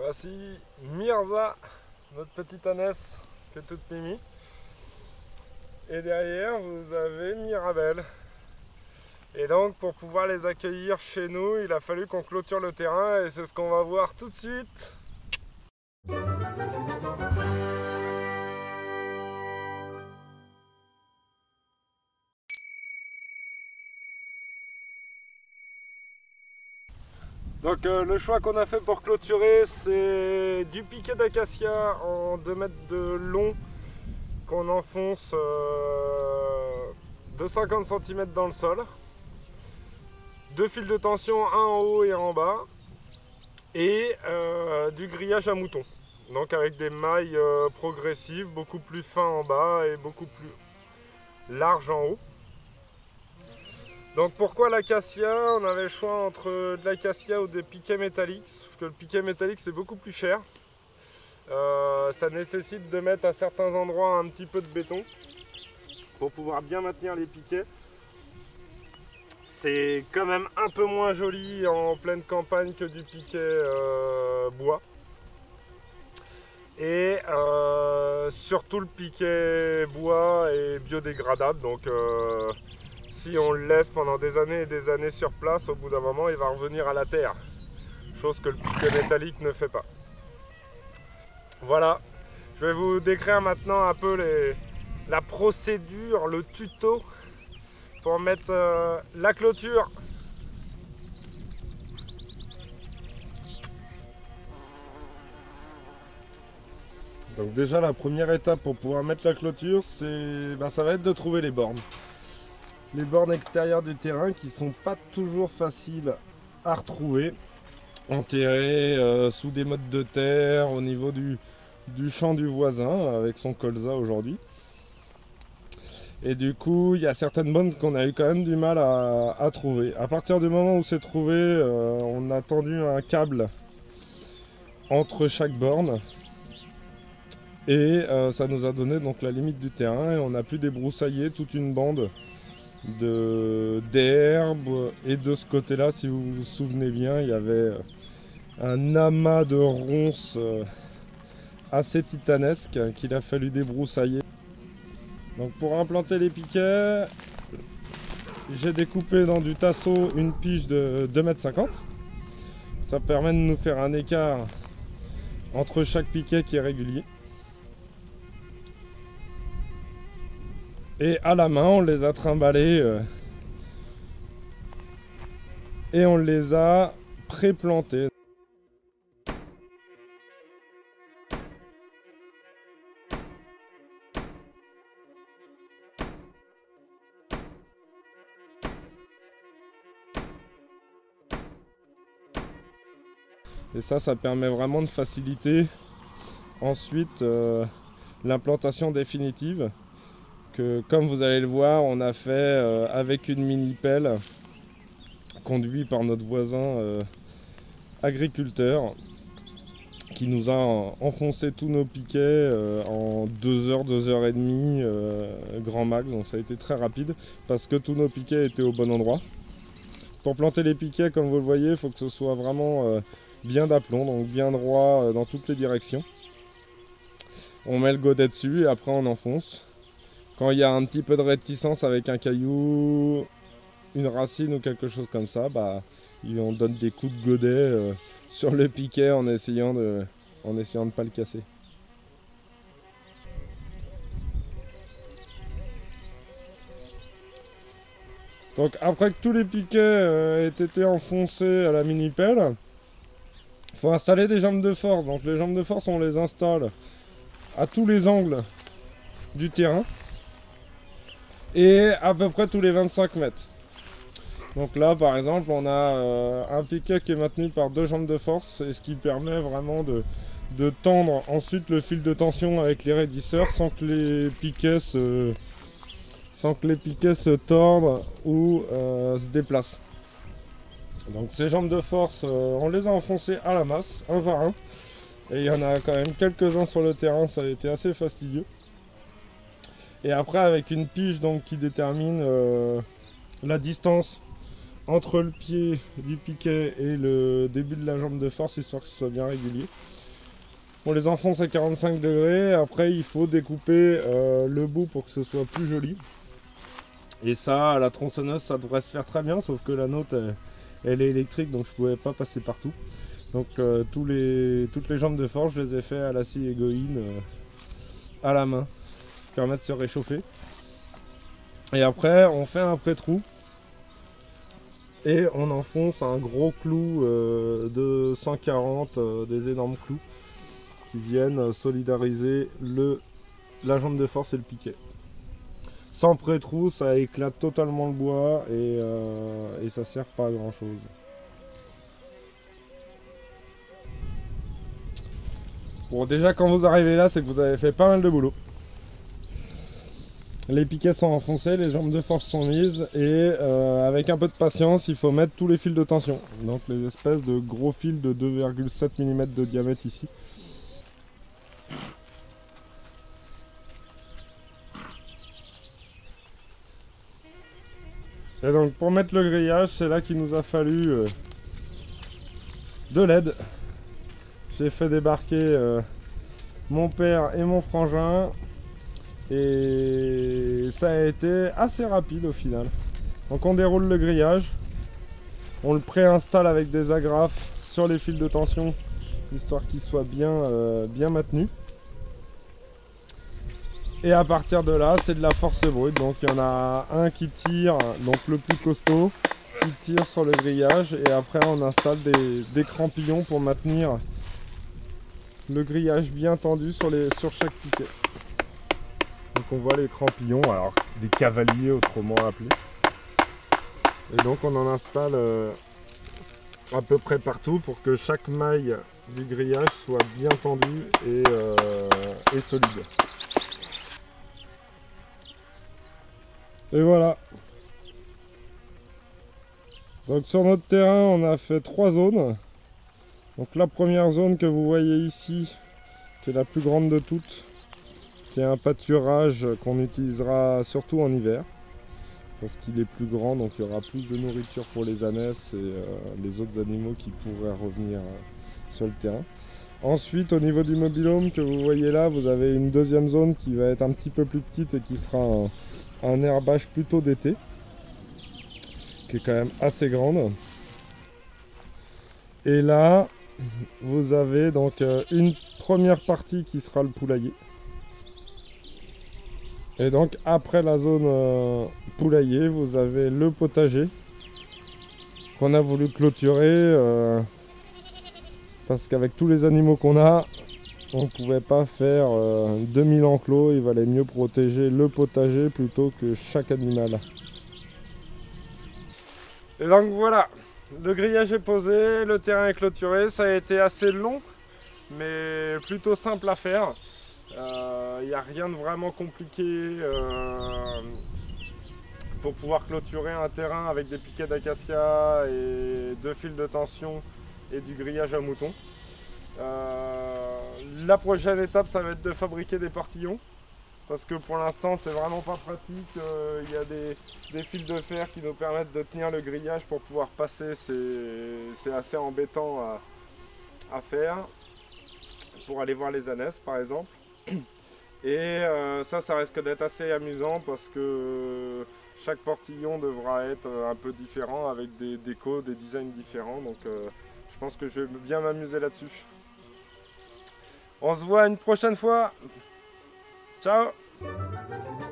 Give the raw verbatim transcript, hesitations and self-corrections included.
Voici Mirza, notre petite ânesse qui est toute mimi. Et derrière, vous avez Mirabelle. Et donc, pour pouvoir les accueillir chez nous, il a fallu qu'on clôture le terrain et c'est ce qu'on va voir tout de suite. Donc euh, le choix qu'on a fait pour clôturer, c'est du piquet d'acacia en deux mètres de long qu'on enfonce euh, de cinquante centimètres dans le sol. Deux fils de tension, un en haut et un en bas. Et euh, du grillage à mouton. Donc avec des mailles euh, progressives, beaucoup plus fins en bas et beaucoup plus larges en haut. Donc pourquoi l'acacia? On avait le choix entre de l'acacia ou des piquets métalliques, parce que le piquet métallique c'est beaucoup plus cher. Euh, ça nécessite de mettre à certains endroits un petit peu de béton pour pouvoir bien maintenir les piquets. C'est quand même un peu moins joli en pleine campagne que du piquet euh, bois. Et euh, surtout le piquet bois est biodégradable, donc euh, si on le laisse pendant des années et des années sur place, au bout d'un moment, il va revenir à la terre. Chose que le piquet métallique ne fait pas. Voilà, je vais vous décrire maintenant un peu les, la procédure, le tuto pour mettre euh, la clôture. Donc déjà, la première étape pour pouvoir mettre la clôture, c'est, ben, ça va être de trouver les bornes. Les bornes extérieures du terrain qui sont pas toujours faciles à retrouver, enterrées euh, sous des mottes de terre au niveau du, du champ du voisin avec son colza aujourd'hui. Et du coup, il y a certaines bornes qu'on a eu quand même du mal à, à trouver. À partir du moment où c'est trouvé, euh, on a tendu un câble entre chaque borne. Et euh, ça nous a donné donc la limite du terrain et on a pu débroussailler toute une bande d'herbe. Et de ce côté-là, si vous vous souvenez bien, il y avait un amas de ronces assez titanesque qu'il a fallu débroussailler. Donc pour implanter les piquets, j'ai découpé dans du tasseau une pige de deux mètres cinquante. Ça permet de nous faire un écart entre chaque piquet qui est régulier. Et à la main, on les a trimballés euh, et on les a pré-plantés. Et ça, ça permet vraiment de faciliter ensuite euh, l'implantation définitive. Que, comme vous allez le voir, on a fait euh, avec une mini pelle conduit par notre voisin euh, agriculteur qui nous a enfoncé tous nos piquets euh, en deux heures, deux heures et demie euh, grand max, donc ça a été très rapide parce que tous nos piquets étaient au bon endroit. Pour planter les piquets, comme vous le voyez, il faut que ce soit vraiment euh, bien d'aplomb, donc bien droit euh, dans toutes les directions. On met le godet dessus et après on enfonce. Quand il y a un petit peu de réticence avec un caillou, une racine ou quelque chose comme ça, bah, on donne des coups de godet euh, sur le piquet en essayant de en essayant de ne pas le casser. Donc après que tous les piquets euh, aient été enfoncés à la mini-pelle, il faut installer des jambes de force. Donc les jambes de force, on les installe à tous les angles du terrain. Et à peu près tous les vingt-cinq mètres. Donc là par exemple on a euh, un piquet qui est maintenu par deux jambes de force, et ce qui permet vraiment de, de tendre ensuite le fil de tension avec les raidisseurs sans que les piquets se, sans que les piquets se tordent ou euh, se déplacent. Donc ces jambes de force, euh, on les a enfoncées à la masse, un par un. Et il y en a quand même quelques-uns sur le terrain, ça a été assez fastidieux. Et après avec une pige donc, qui détermine euh, la distance entre le pied du piquet et le début de la jambe de force, histoire que ce soit bien régulier. On les enfonce à quarante-cinq degrés, après il faut découper euh, le bout pour que ce soit plus joli. Et ça, à la tronçonneuse, ça devrait se faire très bien, sauf que la nôtre, elle, elle est électrique, donc je ne pouvais pas passer partout. Donc euh, tous les, toutes les jambes de forge, je les ai fait à la scie égoïne, euh, à la main, qui permet de se réchauffer. Et après, on fait un pré-trou, et on enfonce un gros clou euh, de cent quarante, euh, des énormes clous, qui viennent solidariser le, la jambe de force et le piquet. Sans pré-trou, ça éclate totalement le bois et, euh, et ça sert pas à grand chose. Bon, déjà quand vous arrivez là, c'est que vous avez fait pas mal de boulot. Les piquets sont enfoncés, les jambes de force sont mises et euh, avec un peu de patience, il faut mettre tous les fils de tension. Donc les espèces de gros fils de deux virgule sept millimètres de diamètre ici. Et donc pour mettre le grillage, c'est là qu'il nous a fallu euh, de l'aide. J'ai fait débarquer euh, mon père et mon frangin et ça a été assez rapide au final. Donc on déroule le grillage, on le préinstalle avec des agrafes sur les fils de tension, histoire qu'il soit bien, euh, bien maintenu. Et à partir de là, c'est de la force brute. Donc il y en a un qui tire, donc le plus costaud, qui tire sur le grillage. Et après, on installe des, des crampillons pour maintenir le grillage bien tendu sur, les, sur chaque piquet. Donc on voit les crampillons, alors des cavaliers autrement appelés. Et donc on en installe euh, à peu près partout pour que chaque maille du grillage soit bien tendue et, euh, et solide. Et voilà. Donc sur notre terrain, on a fait trois zones. Donc la première zone que vous voyez ici, qui est la plus grande de toutes, qui est un pâturage qu'on utilisera surtout en hiver, parce qu'il est plus grand, donc il y aura plus de nourriture pour les ânesses et euh, les autres animaux qui pourraient revenir euh, sur le terrain. Ensuite, au niveau du mobil-home que vous voyez là, vous avez une deuxième zone qui va être un petit peu plus petite et qui sera un, un herbage plutôt d'été, qui est quand même assez grande. Et là, vous avez donc une première partie qui sera le poulailler. Et donc après la zone euh, poulailler, vous avez le potager qu'on a voulu clôturer euh, parce qu'avec tous les animaux qu'on a, on ne pouvait pas faire euh, deux mille enclos. Il valait mieux protéger le potager plutôt que chaque animal. Et donc voilà, le grillage est posé, le terrain est clôturé. Ça a été assez long, mais plutôt simple à faire. Il euh, n'y a rien de vraiment compliqué euh, pour pouvoir clôturer un terrain avec des piquets d'acacia et deux fils de tension et du grillage à moutons. Euh, la prochaine étape, ça va être de fabriquer des portillons, parce que pour l'instant c'est vraiment pas pratique. Il euh, y a des, des fils de fer qui nous permettent de tenir le grillage pour pouvoir passer. C'est assez embêtant à, à faire pour aller voir les ânesses par exemple. Et euh, ça, ça risque d'être assez amusant parce que chaque portillon devra être un peu différent avec des décos, des designs différents. Donc euh, je pense que je vais bien m'amuser là-dessus. On se voit une prochaine fois. Ciao!